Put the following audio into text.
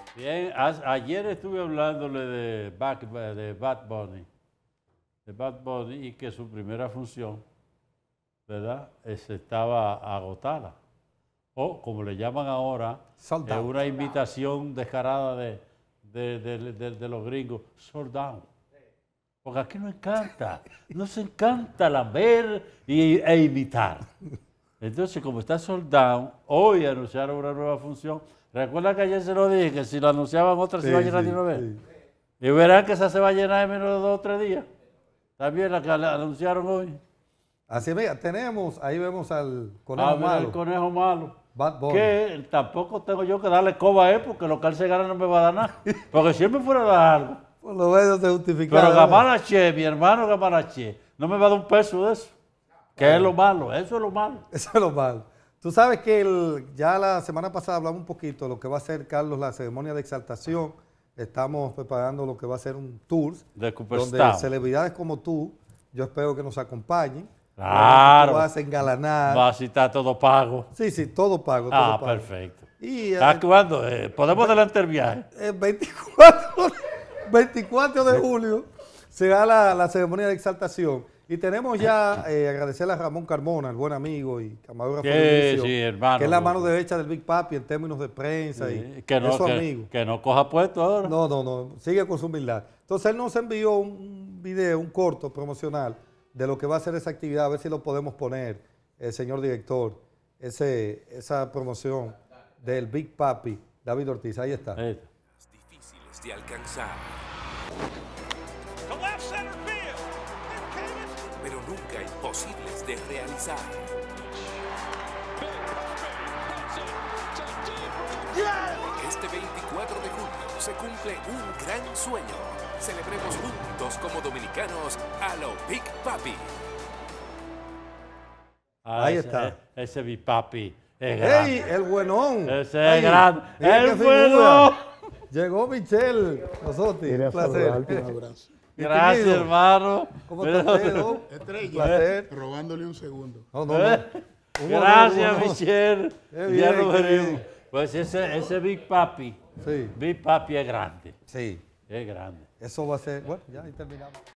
Bien, ayer estuve hablándole de Bad Bunny, y que su primera función, ¿verdad? Estaba agotada. O, como le llaman ahora, una invitación descarada de los gringos, sold out. Porque aquí nos encanta lamber e imitar. Entonces, como está sold out, hoy anunciaron una nueva función. Recuerda que ayer se lo dije, que si lo anunciaban otra se iba a llenar de una vez. Y verán que esa se va a llenar en menos de 2 o 3 días. También la que anunciaron hoy. Así mira, ahí vemos al conejo malo. El conejo malo. Bad Bunny. Que tampoco tengo yo que darle coba a él, porque lo que él se gana no me va a dar nada. Porque siempre fuera a dar algo. Por lo menos se justifica. Pero Gamarache, mi hermano Gamarache, no me va a dar un peso de eso. Que es lo malo, eso es lo malo. Eso es lo malo. Tú sabes que ya la semana pasada hablamos un poquito de lo que va a ser, Carlos, la ceremonia de exaltación. Estamos preparando lo que va a ser un tour de donde celebridades como tú, yo espero que nos acompañen. Claro. Tú vas a engalanar. Va a estar todo pago. Sí, todo pago. Todo pago. Perfecto. Y, ¿Cuándo? ¿Podemos adelantar el viaje? El 24 de julio será la ceremonia de exaltación. Y tenemos ya, agradecerle a Ramón Carmona, el buen amigo y camarógrafo de Inicio, hermano, que es la mano derecha del Big Papi en términos de prensa y es su amigo. Que no coja puesto ahora. No, sigue con su humildad. Entonces él nos envió un video, un corto promocional de lo que va a ser esa actividad, a ver si lo podemos poner, señor director, esa promoción del Big Papi, David Ortiz. Ahí está. Difíciles de alcanzar, pero nunca imposibles de realizar. Este 24 de julio se cumple un gran sueño. Celebremos juntos como dominicanos a lo Big Papi. Ahí está. Ese Big Papi es grande. ¡Ey, el buenón! Ese es grande. ¡El buenón! Llegó Michelle Osotti. Un placer. Un abrazo. Gracias, hermano. ¿Cómo estás, Pedro? Estrella, robándole un segundo. No. Gracias, Michelle. Ya lo veremos. Pues ese Big Papi, sí. Big Papi es grande. Sí. Es grande. Eso va a ser, bueno, ya ahí terminamos.